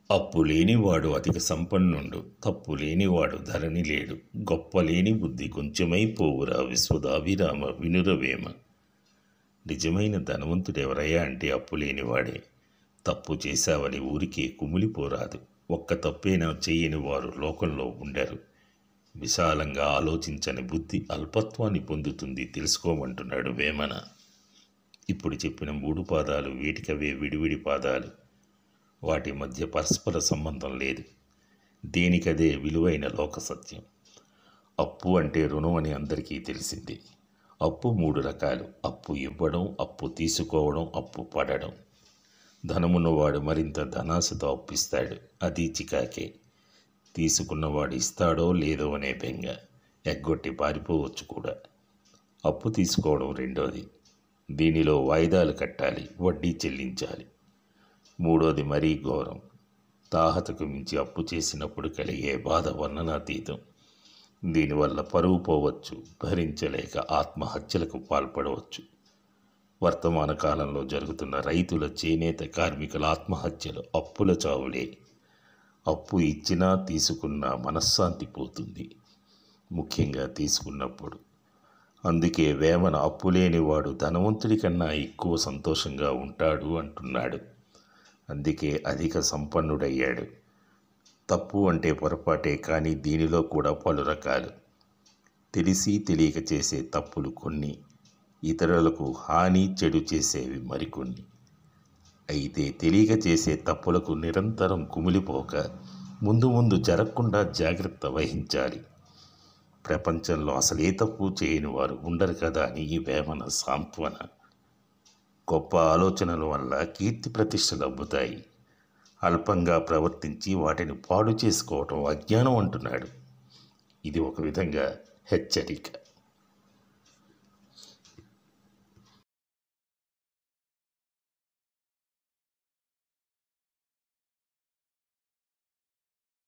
అప్పు లేనివాడు అధిక సంపన్నుండు, తప్పు లేనివాడు ధరణి లేడు. గొప్పలేని బుద్ధి కొంచెమై పోవురా విశ్వదాభిరామ వినురవేమ. నిజమైన ధనవంతుడెవరయ్యా అంటే అప్పు లేనివాడే. తప్పు చేశావని ఊరికే కుమిలిపోరాదు. ఒక్క తప్పైనా చెయ్యని వారు లోకంలో ఉండరు. విశాలంగా ఆలోచించని బుద్ధి అల్పత్వాన్ని పొందుతుంది, తెలుసుకోమంటున్నాడు వేమన. ఇప్పుడు చెప్పిన 3 పాదాలు వీటికవే విడివిడి పాదాలు. వాటి మధ్య పరస్పర సంబంధం లేదు. దేనికదే విలువైన లోక సత్యం. అప్పు అంటే రుణం అని అందరికీ తెలిసింది. అప్పు 3 రకాలు: అప్పు ఇవ్వడం, అప్పు తీసుకోవడం, అప్పు పడడం. ధనమున్నవాడు మరింత ధనాశతో అప్పిస్తాడు, అది చికాకే. తీసుకున్నవాడు ఇస్తాడో లేదో అనే బెంగ, ఎగ్గొట్టి పారిపోవచ్చు కూడా. అప్పు తీసుకోవడం రెండోది. దీనిలో వాయిదాలు కట్టాలి, వడ్డీ చెల్లించాలి. మూడోది మరీ ఘోరం. తాహతకు మించి అప్పు చేసినప్పుడు కలిగే బాధ వర్ణనాతీతం. దీనివల్ల పరువు పోవచ్చు, భరించలేక ఆత్మహత్యలకు పాల్పడవచ్చు. వర్తమాన కాలంలో జరుగుతున్న రైతుల, చేనేత కార్మికుల ఆత్మహత్యలు అప్పుల చావులే. అప్పు ఇచ్చినా తీసుకున్నా మనశ్శాంతి పోతుంది, ముఖ్యంగా తీసుకున్నప్పుడు. అందుకే వేమన అప్పులేనివాడు ధనవంతుడి కన్నా ఎక్కువ సంతోషంగా ఉంటాడు అంటున్నాడు. అందుకే అధిక సంపన్నుడయ్యాడు. తప్పు అంటే పొరపాటే, కానీ దీనిలో కూడా పలు రకాలు. తెలిసి తెలియక చేసే తప్పులు కొన్ని, ఇతరులకు హాని చెడు చేసేవి మరికొన్ని. అయితే తెలియక చేసే తప్పులకు నిరంతరం కుమిలిపోక ముందు ముందు జరగకుండా జాగ్రత్త వహించాలి. ప్రపంచంలో అసలే తప్పు చేయని వారు ఉండరు కదా అని ఈ వేమన సాంత్వన. గొప్ప ఆలోచనల వల్ల కీర్తి ప్రతిష్టలు అబ్బుతాయి. అల్పంగా ప్రవర్తించి వాటిని పాడు చేసుకోవటం అజ్ఞానం అంటున్నాడు. ఇది ఒక విధంగా హెచ్చరిక.